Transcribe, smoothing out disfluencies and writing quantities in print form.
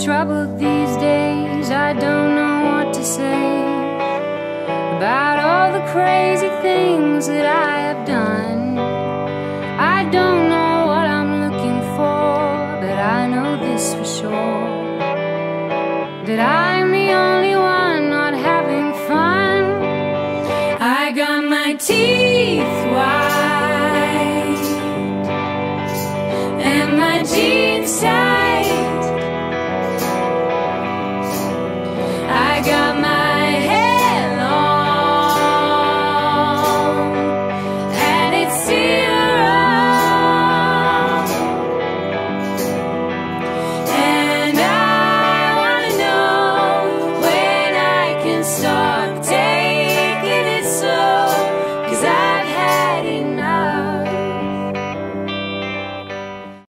troubled these days. I don't know what to say about all the crazy things that I have done. I don't know what I'm looking for, but I know this for sure, that I'm the only one not having fun. I got my teeth white and my jeans tight. I got my hair long and it's still wrong, and I wanna know when I can start